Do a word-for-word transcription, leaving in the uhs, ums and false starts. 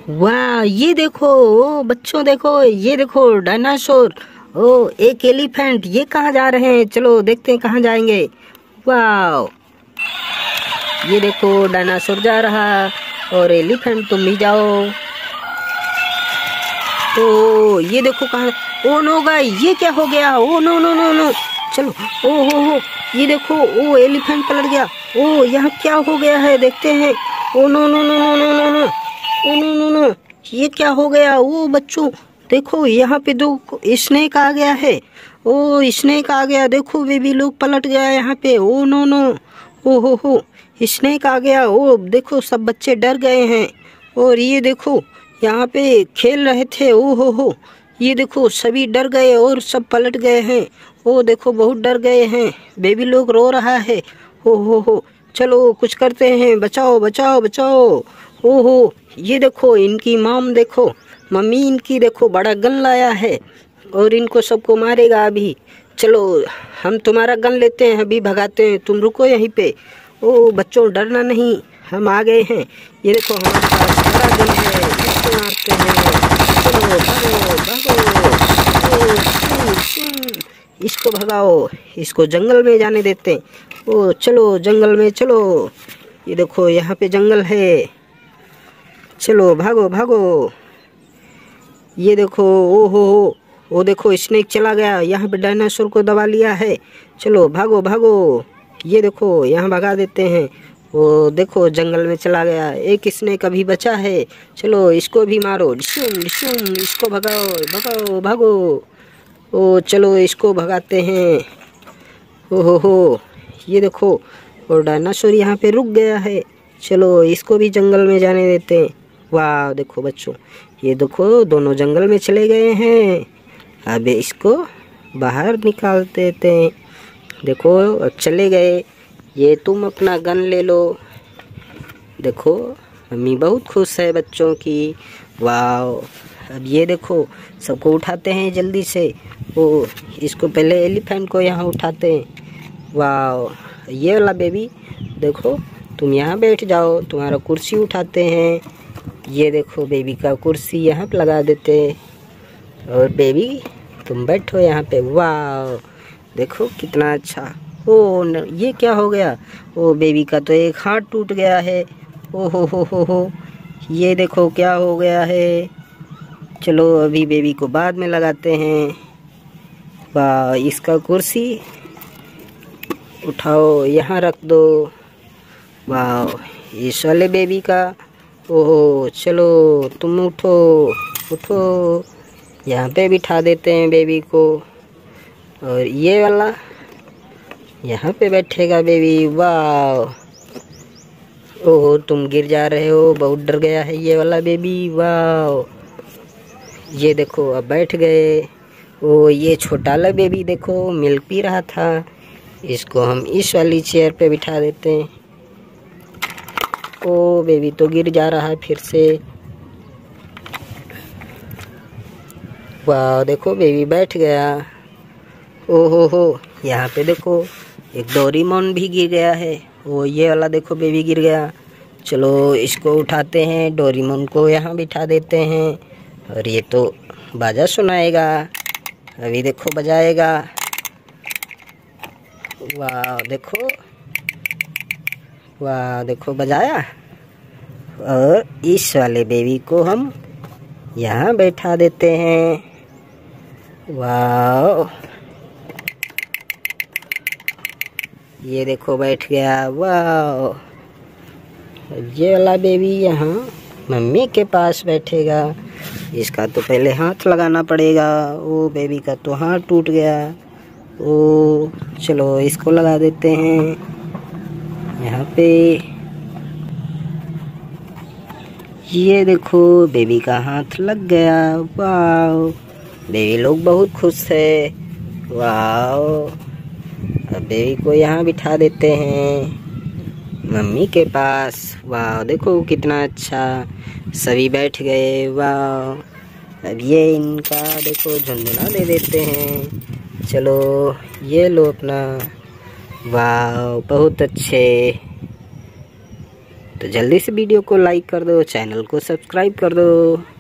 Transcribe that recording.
वाह, ये देखो ओ बच्चों, देखो ये देखो डायनासोर। ओ एक एलिफेंट, ये कहाँ जा रहे हैं? चलो देखते हैं कहाँ जाएंगे। वाह, ये देखो डायनासोर जा रहा और एलिफेंट तुम भी जाओ। तो ये देखो कहाँ। ओ नो गाइस, ये क्या हो गया? Oh no no no no, चलो। ओ हो हो, ये देखो ओ एलिफेंट पलट गया। ओ यहाँ क्या हो गया है, देखते हैं। Oh no no no no no no no, oh no no no, ये क्या हो गया? ओ बच्चों देखो, यहाँ पे दो स्नेक आ गया है। ओ स्नेक आ गया, देखो बेबी लोग पलट गया यहाँ पे। ओ नो नो, ओ हो हो, स्नेक आ गया। ओ देखो सब बच्चे डर गए हैं। और ये देखो यहाँ पे खेल रहे थे। ओ हो हो, ये देखो सभी डर गए और सब पलट गए हैं। ओ देखो बहुत डर गए हैं, बेबी लोग रो रहा है। हो हो हो, चलो कुछ करते हैं, बचाओ बचाओ बचाओ। ओ हो, ये देखो इनकी मॉम, देखो मम्मी इनकी, देखो बड़ा गन लाया है और इनको सबको मारेगा अभी। चलो हम तुम्हारा गन लेते हैं, अभी भगाते हैं, तुम रुको यहीं पे। ओ बच्चों डरना नहीं, हम आ गए हैं। ये देखो हमारे पास बड़ा गन है, इसको मारते हैं। चलो भागो भागो, ओ, शू, शू, इसको भगाओ, इसको जंगल में जाने देते हैं। ओ चलो जंगल में चलो, ये देखो यहाँ पे जंगल है। चलो भागो भागो, ये देखो। ओ हो हो, वो देखो स्नेक चला गया, यहाँ पे डायनासोर को दबा लिया है। चलो भागो भागो, ये देखो यहाँ भगा देते हैं। वो देखो जंगल में चला गया। एक स्नेक अभी बचा है, चलो इसको भी मारो। डिशुम डिशुम, इसको भगाओ भगाओ भागो। ओ चलो इसको भगाते हैं। ओ हो हो, ये देखो और डायनासोर यहाँ पे रुक गया है। चलो इसको भी जंगल में जाने देते हैं। वाह देखो बच्चों, ये देखो दोनों जंगल में चले गए हैं। अब इसको बाहर निकाल देते हैं। देखो अब चले गए। ये तुम अपना गन ले लो। देखो मम्मी बहुत खुश है बच्चों की। वाह, अब ये देखो सबको उठाते हैं जल्दी से। ओ इसको पहले एलिफेंट को यहाँ उठाते हैं। वाह, ये वाला बेबी देखो, तुम यहाँ बैठ जाओ, तुम्हारा कुर्सी उठाते हैं। ये देखो बेबी का कुर्सी यहाँ पे लगा देते हैं और बेबी तुम बैठो यहाँ पे। वाह देखो कितना अच्छा। ओ ये क्या हो गया? ओ बेबी का तो एक हाथ टूट गया है। ओ हो हो हो हो, ये देखो क्या हो गया है। चलो अभी बेबी को बाद में लगाते हैं। वाह, इसका कुर्सी उठाओ यहाँ रख दो। वाह, इस वाले बेबी का, ओहो चलो तुम उठो उठो, यहाँ पे बिठा देते हैं बेबी को। और ये वाला यहाँ पे बैठेगा बेबी। वाह, ओहो तुम गिर जा रहे हो, बहुत डर गया है ये वाला बेबी। वाह, ये देखो अब बैठ गए। ओ ये छोटा वाला बेबी देखो मिल्क पी रहा था, इसको हम इस वाली चेयर पे बिठा देते हैं। ओ बेबी तो गिर जा रहा है फिर से। वाह देखो बेबी बैठ गया। ओ हो हो, यहाँ पे देखो एक डोरेमोन भी गिर गया है। ओ ये वाला देखो बेबी गिर गया। चलो इसको उठाते हैं, डोरेमोन को यहाँ बिठा देते हैं। और ये तो बाजा सुनाएगा, अभी देखो बजाएगा। वाह देखो, वाह देखो बजाया। और इस वाले बेबी को हम यहाँ बैठा देते हैं। वाह, ये देखो बैठ गया। वाह, ये वाला बेबी यहाँ मम्मी के पास बैठेगा। इसका तो पहले हाथ लगाना पड़ेगा। ओ बेबी का तो हाथ टूट गया। ओ चलो इसको लगा देते हैं यहाँ पे। ये देखो बेबी का हाथ लग गया। वाह, बेबी लोग बहुत खुश है। वाह, अब बेबी को यहाँ बिठा देते हैं मम्मी के पास। वाह देखो कितना अच्छा, सभी बैठ गए। वाह, अब ये इनका देखो झुंझुना दे देते हैं। चलो ये लो अपना। वाह बहुत अच्छे। तो जल्दी से वीडियो को लाइक कर दो, चैनल को सब्सक्राइब कर दो।